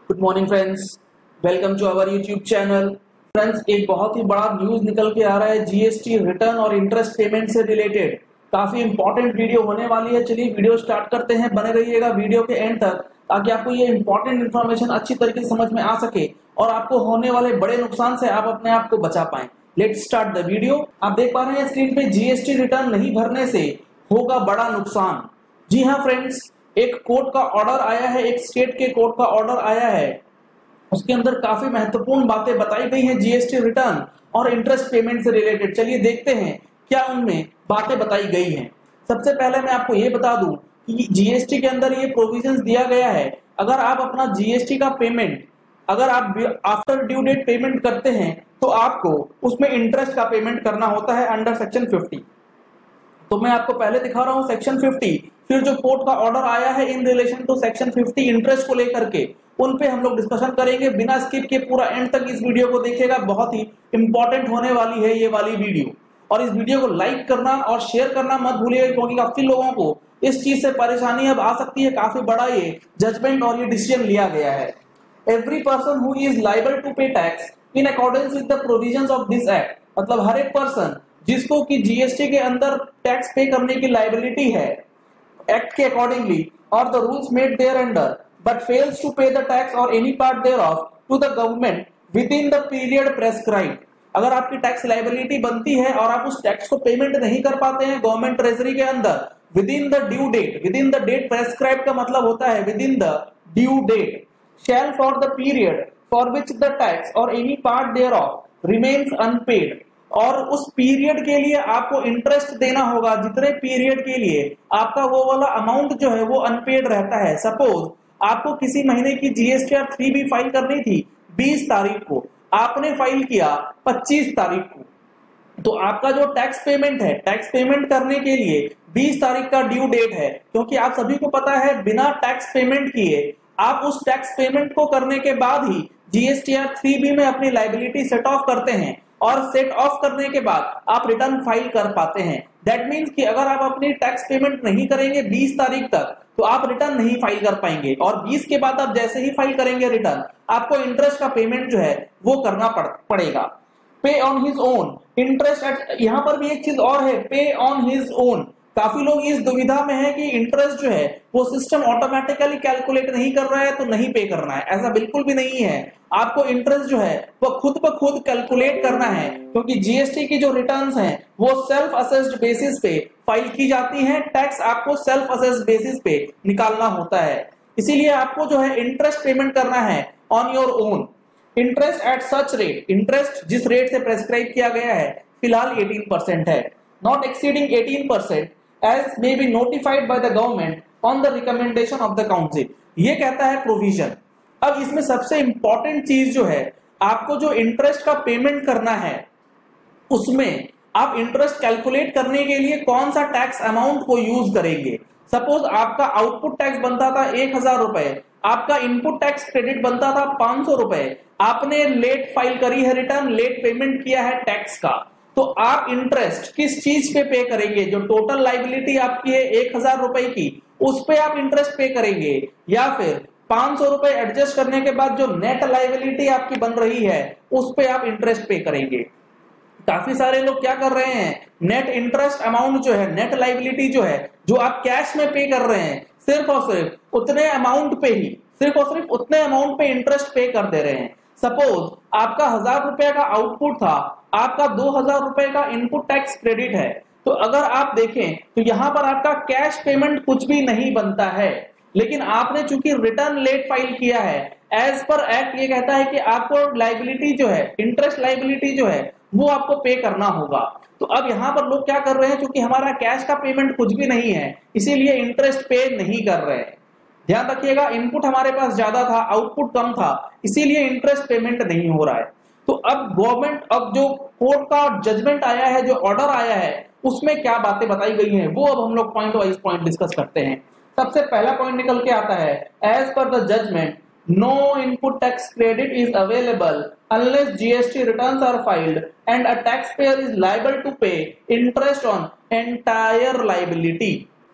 Good morning friends, welcome to our YouTube channel. Friends, एक बहुत ही बड़ा न्यूज निकल के आ रहा है जीएसटी रिटर्न और इंटरेस्ट पेमेंट से रिलेटेड। काफी इंपॉर्टेंट वीडियो होने वाली है। चलिए वीडियो स्टार्ट करते हैं, बने रहिएगा वीडियो के एंड तक ताकि आपको ये इंपॉर्टेंट इन्फॉर्मेशन अच्छी तरीके से समझ में आ सके और आपको होने वाले बड़े नुकसान से आप अपने आप को बचा पाएं। Let's start the video. आप देख पा रहे हैं स्क्रीन पे, जीएसटी रिटर्न नहीं भरने से होगा बड़ा नुकसान। जी हाँ फ्रेंड्स, एक कोर्ट का ऑर्डर आया है, एक स्टेट के कोर्ट का ऑर्डर आया है। उसके अंदर काफी महत्वपूर्ण बातें बताई गई हैं जीएसटी रिटर्न और इंटरेस्ट पेमेंट से रिलेटेड। चलिए देखते हैं क्या उनमें बातें बताई गई हैं। सबसे पहले मैं आपको ये बता दूं कि जीएसटी के अंदर ये प्रोविजंस दिया गया है, अगर आप अपना जीएसटी का पेमेंट अगर आप आफ्टर ड्यू डेट पेमेंट करते हैं तो आपको उसमें इंटरेस्ट का पेमेंट करना होता है अंडर सेक्शन 50। तो मैं आपको पहले दिखा रहा हूं सेक्शन 50, फिर जो कोर्ट का ऑर्डर आया है in relation to section 50 interest को लेकर के, उन पे हम लोग डिस्कशन करेंगे। बिना स्किप के पूरा एंड तक इस वीडियो को देखिएगा, बहुत ही इंपॉर्टेंट होने वाली है ये वाली वीडियो। और इस वीडियो को लाइक करना और शेयर करना मत भूलिएगा, क्योंकि काफी लोगों को इस चीज से परेशानी अब आ सकती है। काफी बड़ा ये जजमेंट और ये डिसीजन लिया गया है। Every person who is liable to pay tax in accordance with the provisions of this act, मतलब हर एक पर्सन जिसको कि जीएसटी के अंदर टैक्स पे करने की लायबिलिटी है एक्ट के अकॉर्डिंगली और the rules made thereunder, but fails to pay the tax or any part thereof to the government within the period prescribed. अगर आपकी टैक्स लायबिलिटी बनती है और आप उस टैक्स को पेमेंट नहीं कर पाते हैं गवर्नमेंट ट्रेजरी के अंदर within the due date, within the date prescribe का मतलब होता है within the due date, shall for the period for which the tax or any part thereof remains unpaid, और उस period के लिए आपको इंटरेस्ट देना होगा जितने पीरियड के लिए आपका वो वाला अमाउंट जो है वो अनपेड रहता है। सपोज आपको किसी महीने की जीएसटीआर 3B फाइल करनी थी 20 तारीख को, आपने फाइल किया 25 तारीख को, तो आपका जो टैक्स पेमेंट है, टैक्स पेमेंट करने के लिए 20 तारीख का ड्यू डेट है। क्योंकि आप सभी को पता है बिना टैक्स पेमेंट किए आप उस टैक्स पेमेंट को करने के बाद ही जीएसटीआर 3B में अपनी लायबिलिटी सेट ऑफ करते हैं, और सेट ऑफ करने के बाद आप रिटर्न फाइल कर पाते हैं। दैट मीन्स कि अगर आप अपनी टैक्स पेमेंट नहीं करेंगे 20 तारीख तक तो आप रिटर्न नहीं फाइल कर पाएंगे, और 20 के बाद आप जैसे ही फाइल करेंगे रिटर्न, आपको इंटरेस्ट का पेमेंट जो है वो करना पड़ेगा। Pay on his own interest at, यहां पर भी एक चीज और है, पे ऑन हिज ओन। काफी लोग इस दुविधा में है कि इंटरेस्ट जो है वो सिस्टम ऑटोमेटिकली कैलकुलेट नहीं कर रहा है तो नहीं पे करना है। ऐसा बिल्कुल भी नहीं है, आपको इंटरेस्ट जो है वो खुद ब खुद कैलकुलेट करना है, क्योंकि जीएसटी की जो रिटर्न्स हैं वो सेल्फ असेस्ड बेसिस पे फाइल की जाती हैं। टैक्स आपको सेल्फ असेस्ड बेसिस पे निकालना होता है, इसीलिए आपको जो है इंटरेस्ट पेमेंट करना है on your own. Interest at such rate, interest जिस रेट से प्रेस्क्राइब किया गया है फिलहाल 18% है, not exceeding 18% as may be notified by the government on the recommendation of the council। ये कहता है प्रोविजन। अब इसमें सबसे इंपॉर्टेंट चीज जो है, आपको जो इंटरेस्ट का पेमेंट करना है उसमें आप इंटरेस्ट कैलकुलेट करने के लिए कौन सा टैक्स अमाउंट को यूज करेंगे। सपोज आपका आउटपुट टैक्स बनता था 1000 रुपए, आपका इनपुट टैक्स क्रेडिट बनता था 500 रुपए, आपने लेट फाइल करी है रिटर्न, लेट पेमेंट किया है टैक्स का, तो आप इंटरेस्ट किस चीज पे करेंगे? जो टोटल लाइबिलिटी आपकी है 1000 रुपए की, उस पे आप इंटरेस्ट पे करेंगे, या फिर 500 रुपए एडजस्ट करने के बाद जो नेट लाइबिलिटी आपकी बन रही है उस पे आप इंटरेस्ट पे करेंगे। काफी सारे लोग क्या कर रहे हैं, नेट इंटरेस्ट अमाउंट जो है, नेट लाइबिलिटी जो है, जो आप कैश में पे कर रहे हैं, सिर्फ और सिर्फ उतने अमाउंट पे ही, सिर्फ और सिर्फ उतने अमाउंट पे इंटरेस्ट पे कर दे रहे हैं। सपोज आपका 1000 रुपए का आउटपुट था, आपका 2000 रुपए का इनपुट टैक्स क्रेडिट है, तो अगर आप देखें तो यहां पर आपका कैश पेमेंट कुछ भी नहीं बनता है, लेकिन आपने चूंकि रिटर्न लेट फाइल किया है, एज पर एक्ट ये कहता है कि आपको लाइबिलिटी जो है, इंटरेस्ट लाइबिलिटी जो है वो आपको पे करना होगा। तो अब यहां पर लोग क्या कर रहे हैं, चूंकि हमारा कैश का पेमेंट कुछ भी नहीं है इसीलिए इंटरेस्ट पे नहीं कर रहे हैं। ध्यान रखिएगा, इनपुट हमारे पास ज्यादा था, आउटपुट कम था, इसीलिए इंटरेस्ट पेमेंट नहीं हो रहा है। तो अब गवर्नमेंट, अब जो कोर्ट का जजमेंट आया है, जो ऑर्डर आया है, उसमें क्या बातें बताई गई हैं वो अब हम लोग पॉइंट वाइज पॉइंट डिस्कस करते हैं। सबसे पहला पॉइंट निकल के आता है, as per the judgment no input tax credit is available unless GST returns are filed and a taxpayer is liable to pay interest on entire liability.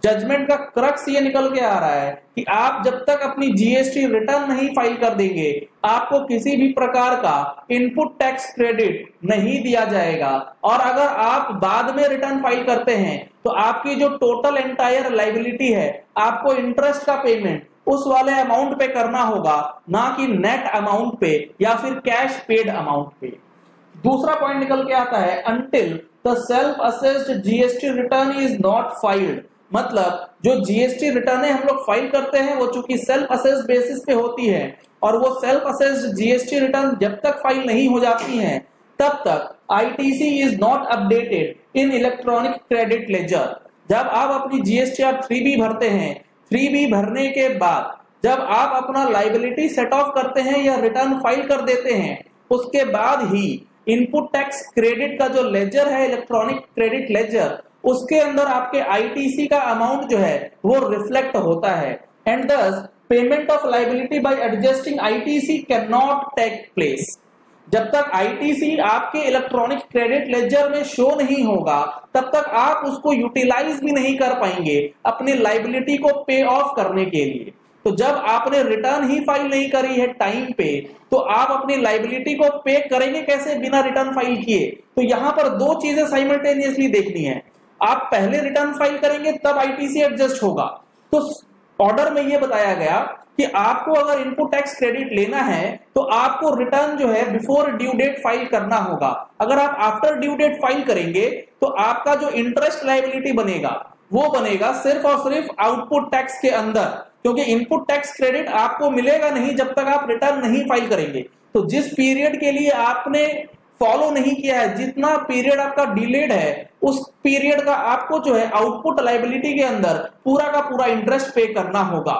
Judgment का crux ये निकल के आ रहा है कि आप जब तक अपनी जीएसटी रिटर्न नहीं फाइल कर देंगे, आपको किसी भी प्रकार का इनपुट टैक्स क्रेडिट नहीं दिया जाएगा। और अगर आप बाद में रिटर्न फाइल करते हैं तो आपकी जो टोटल एंटायर लायबिलिटी है, आपको इंटरेस्ट का पेमेंट उस वाले अमाउंट पे करना होगा, ना कि नेट अमाउंट पे या फिर कैश पेड अमाउंट पे। दूसरा पॉइंट निकल के आता है until the self assessed GST return is not filed. मतलब जो जीएसटी रिटर्न हम लोग फाइल करते हैं वो चूंकि सेल्फ असेस्ड बेसिस पे होती है, और वो सेल्फ असेस्ड जीएसटी रिटर्न जब तक फाइल नहीं हो जाती हैं तब तक ITC is not updated in electronic credit ledger. जब आप अपनी जीएसटीआर 3B भरते हैं, 3B भरने के बाद जब आप अपना लायबिलिटी सेट ऑफ करते हैं या रिटर्न फाइल कर देते हैं, उसके बाद ही इनपुट टैक्स क्रेडिट का जो लेजर है, इलेक्ट्रॉनिक क्रेडिट लेजर, उसके अंदर आपके आईटीसी का अमाउंट जो है वो रिफ्लेक्ट होता है। And this payment of liability by adjusting ITC cannot take place. जब तक आईटीसी आपके इलेक्ट्रॉनिक क्रेडिट लेजर में शो नहीं होगा, तब तक आप उसको यूटिलाइज भी नहीं कर पाएंगे अपनी लायबिलिटी को पे ऑफ करने के लिए। तो जब आपने रिटर्न ही फाइल नहीं करी है टाइम पे, तो आप अपनी लायबिलिटी को पे करेंगे कैसे बिना रिटर्न फाइल किए? तो यहां पर दो चीजें साइमल्टेनियसली देखनी है। आप पहले रिटर्न फाइल करेंगे तब आईटीसी एडजस्ट होगा। तो ऑर्डर में यह बताया गया कि आपको अगर इनपुट टैक्स क्रेडिट लेना है तो आपको रिटर्न जो है बिफोर ड्यू डेट फाइल करना होगा। अगर आप आफ्टर ड्यू डेट फाइल करेंगे तो आपका जो इंटरेस्ट लायबिलिटी बनेगा वो बनेगा सिर्फ और सिर्फ आउटपुट टैक्स के अंदर, क्योंकि इनपुट टैक्स क्रेडिट आपको मिलेगा नहीं जब तक आप रिटर्न नहीं फाइल करेंगे। तो जिस पीरियड के लिए आपने फॉलो नहीं किया है, जितना पीरियड आपका डिलेड है, उस पीरियड का आपको जो है आउटपुट लायबिलिटी के अंदर पूरा का पूरा इंटरेस्ट पे करना होगा।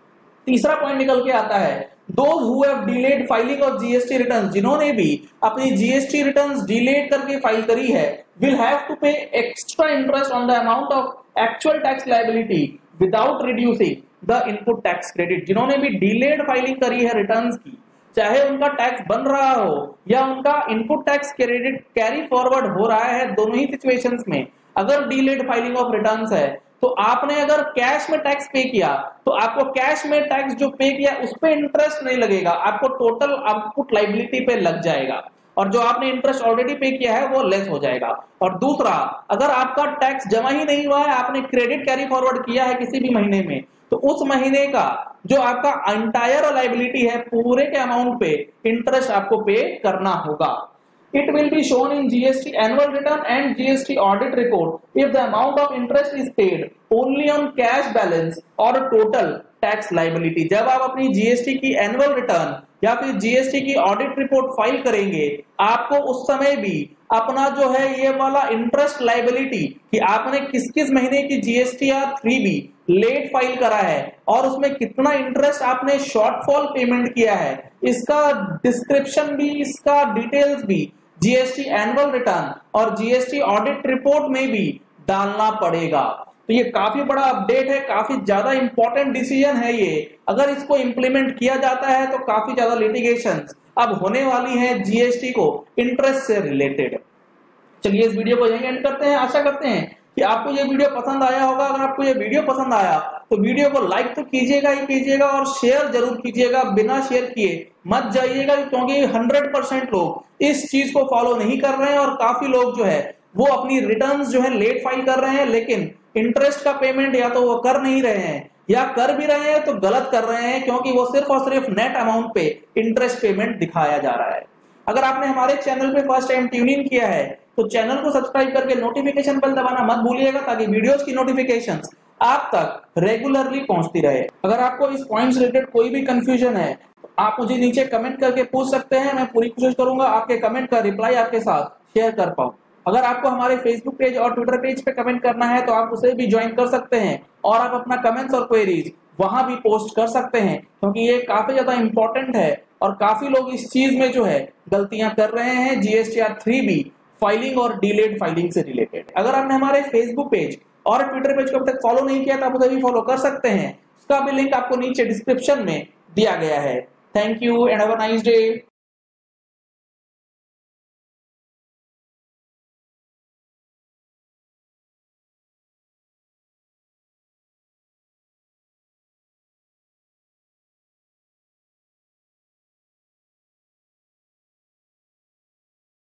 तीसरा पॉइंट निकल के आता है those who have delayed filing of GST returns, जिन्होंने भी अपनी जीएसटी रिटर्न्स डिलेड करके फाइल करी है, will have to pay extra interest on the amount of actual tax liability without reducing the input tax credit. जिन्होंने भी delayed filing करी है रिटर्न्स की, चाहे उनका टैक्स बन रहा हो या उनका input tax credit carry forward हो रहा है, दोनों ही सिचुएशंस में अगर डिलेड फाइलिंग ऑफ रिटर्न्स है तो आपने अगर कैश में टैक्स पे किया तो आपको कैश में टैक्स जो पे किया उस पे इंटरेस्ट नहीं लगेगा, आपको टोटल आउटपुट लायबिलिटी पे लग जाएगा, और जो आपने इंटरेस्ट ऑलरेडी पे किया है वो लेस हो जाएगा। और दूसरा, अगर आपका टैक्स जमा ही नहीं हुआ है, आपने क्रेडिट कैरी फॉरवर्ड किया है किसी भी महीने में, तो उस महीने का जो आपका एंटायर लायबिलिटी है पूरे के अमाउंट पे इंटरेस्ट आपको पे करना होगा। It will be shown in GST annual return and GST audit report if the amount of interest is paid only on cash balance or total tax liability। जब आप अपनी GST की एनुअल रिटर्न या फिर GST की audit report file करेंगे, आपको उस समय भी अपना जो है ये वाला इंटरेस्ट लायबिलिटी कि आपने किस किस महीने की GSTR 3B लेट फाइल करा है और उसमें कितना इंटरेस्ट आपने शॉर्टफॉल पेमेंट किया है, इसका डिस्क्रिप्शन भी, इसका डिटेल्स भी जीएसटी एनुअल रिटर्न और जीएसटी ऑडिट रिपोर्ट में भी डालना पड़ेगा। तो ये काफी बड़ा अपडेट है, काफी ज्यादा इंपॉर्टेंट डिसीजन है ये। अगर इसको इंप्लीमेंट किया जाता है तो काफी ज्यादा लिटिगेशंस अब होने वाली है जीएसटी को इंटरेस्ट से रिलेटेड। चलिए इस वीडियो को यहीं एंड करते हैं। आशा करते हैं कि आपको ये वीडियो पसंद आया होगा। अगर आपको ये वीडियो पसंद आया तो वीडियो को लाइक तो कीजिएगा ही कीजिएगा और शेयर जरूर कीजिएगा। बिना शेयर किए मत जाइएगा, क्योंकि 100% लोग इस चीज को फॉलो नहीं कर रहे हैं और काफी लोग जो है वो अपनी रिटर्न्स जो है लेट फाइल कर रहे हैं, लेकिन इंटरेस्ट का पेमेंट या तो वो कर नहीं रहे हैं या कर भी रहे हैं तो गलत कर रहे हैं, क्योंकि वो सिर्फ और सिर्फ नेट अमाउंट पे इंटरेस्ट पेमेंट दिखाया जा रहा है। अगर आपने हमारे चैनल पे फर्स्ट टाइम ट्यून इन किया है तो चैनल को सब्सक्राइब करके नोटिफिकेशन बेल दबाना मत भूलिएगा, ताकि वीडियोस की नोटिफिकेशंस आप तक रेगुलरली पहुंचती रहे। अगर आपको इस पॉइंट से रिलेटेड कोई भी कंफ्यूजन है तो आप मुझे नीचे कमेंट करके पूछ सकते हैं। मैं पूरी कोशिश करूंगा आपके कमेंट का रिप्लाई आपके साथ शेयर कर पाऊं। अगर आपको हमारे फेसबुक पेज और ट्विटर पेज पे कमेंट करना है तो आप उसे भी ज्वाइन कर सकते हैं और आप अपना कमेंट्स और क्वेरीज वहां भी पोस्ट कर सकते हैं, क्योंकि ये काफी ज्यादा इंपॉर्टेंट है और काफी लोग इस चीज में जो है गलतियां कर रहे हैं जीएसटीआर 3B फाइलिंग और डिलेड फाइलिंग से रिलेटेड। अगर आपने हमारे फेसबुक पेज और ट्विटर पेज को अब तक फॉलो नहीं किया तो आप उसे भी फॉलो कर सकते हैं। उसका भी लिंक आपको नीचे डिस्क्रिप्शन में दिया गया है। Thank you and have a nice day.